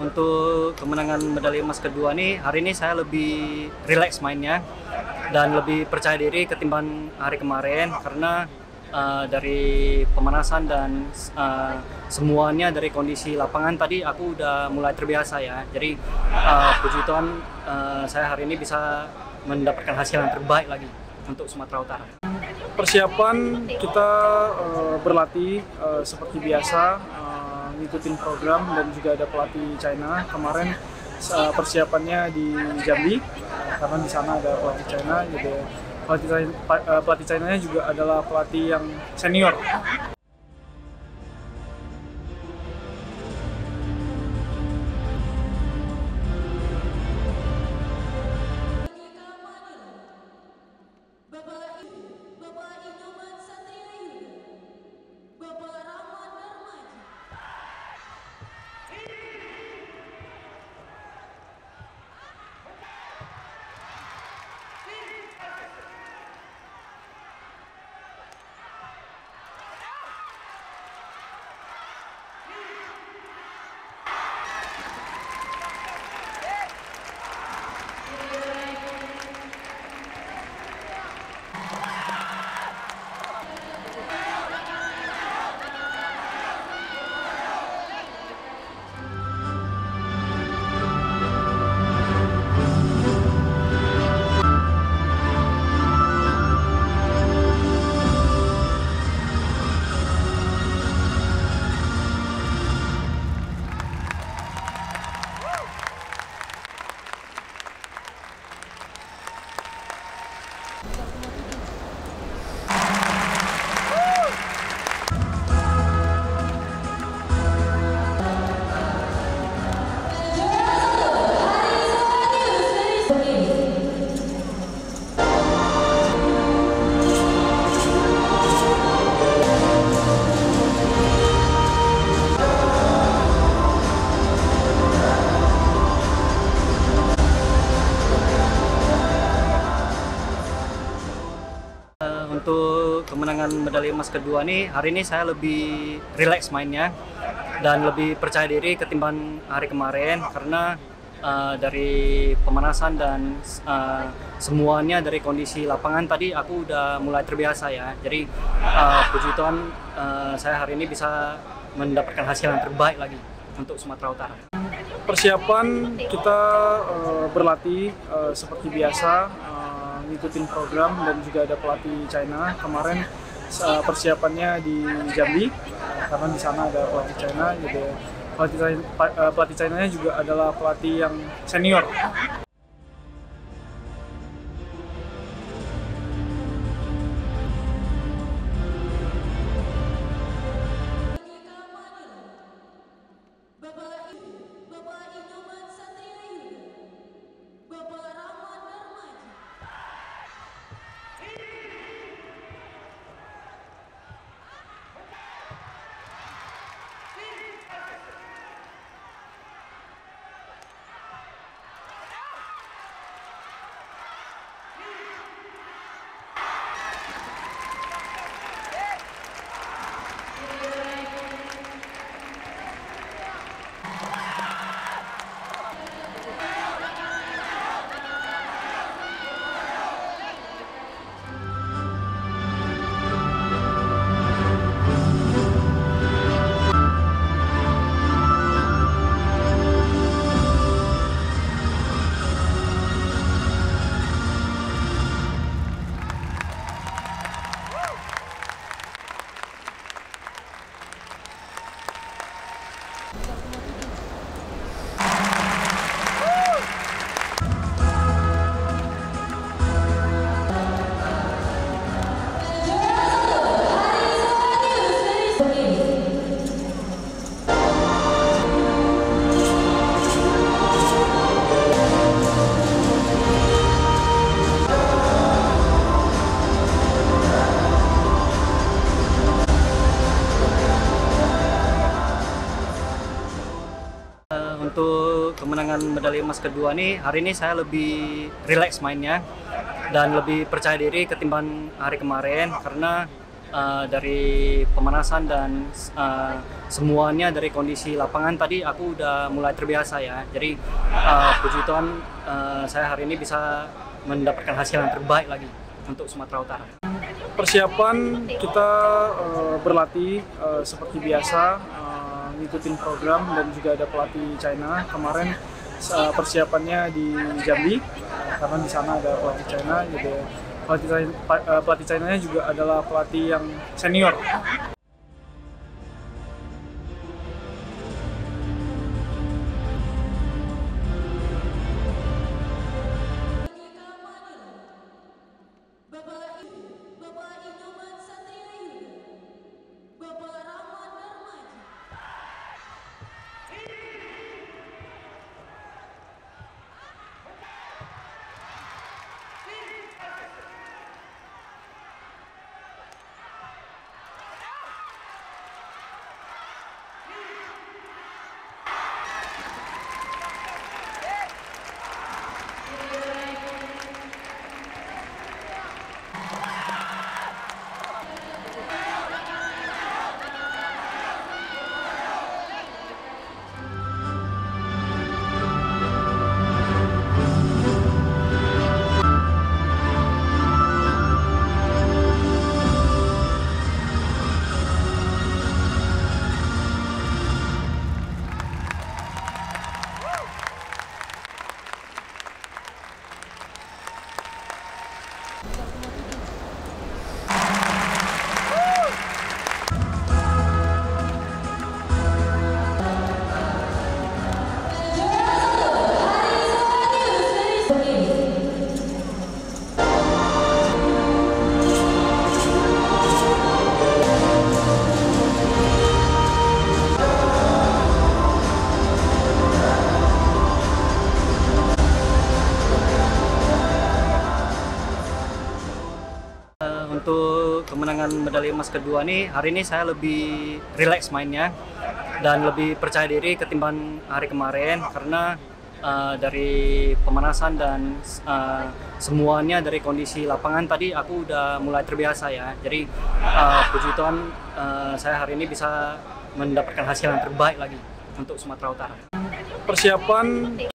Untuk kemenangan medali emas kedua nih, hari ini saya lebih rileks mainnya dan lebih percaya diri ketimbang hari kemarin karena dari pemanasan dan semuanya dari kondisi lapangan tadi aku udah mulai terbiasa ya. Jadi puji Tuhan saya hari ini bisa mendapatkan hasil yang terbaik lagi untuk Sumatera Utara. Persiapan kita berlatih seperti biasa, ngikutin program dan juga ada pelatih China. Kemarin persiapannya di Jambi karena di sana ada pelatih China, jadi pelatih China-nya juga adalah pelatih yang senior. Untuk kemenangan medali emas kedua nih, hari ini saya lebih rileks mainnya dan lebih percaya diri ketimbang hari kemarin karena dari pemanasan dan semuanya dari kondisi lapangan tadi aku udah mulai terbiasa ya. Jadi puji Tuhan saya hari ini bisa mendapatkan hasil yang terbaik lagi untuk Sumatera Utara. Persiapan kita berlatih seperti biasa, ngikutin program dan juga ada pelatih China. Kemarin persiapannya di Jambi karena di sana ada pelatih China, jadi pelatih China-nya juga adalah pelatih yang senior. Untuk kemenangan medali emas kedua nih, hari ini saya lebih rileks mainnya dan lebih percaya diri ketimbang hari kemarin karena dari pemanasan dan semuanya dari kondisi lapangan tadi aku udah mulai terbiasa ya. Jadi puji Tuhan saya hari ini bisa mendapatkan hasil yang terbaik lagi untuk Sumatera Utara. Persiapan kita berlatih seperti biasa, ngikutin program dan juga ada pelatih China. Kemarin persiapannya di Jambi karena di sana ada pelatih China, jadi pelatih China-nya juga adalah pelatih yang senior. Untuk kemenangan medali emas kedua nih, hari ini saya lebih rileks mainnya dan lebih percaya diri ketimbang hari kemarin karena dari pemanasan dan semuanya dari kondisi lapangan tadi aku udah mulai terbiasa ya. Jadi puji Tuhan saya hari ini bisa mendapatkan hasil yang terbaik lagi untuk Sumatera Utara. Persiapan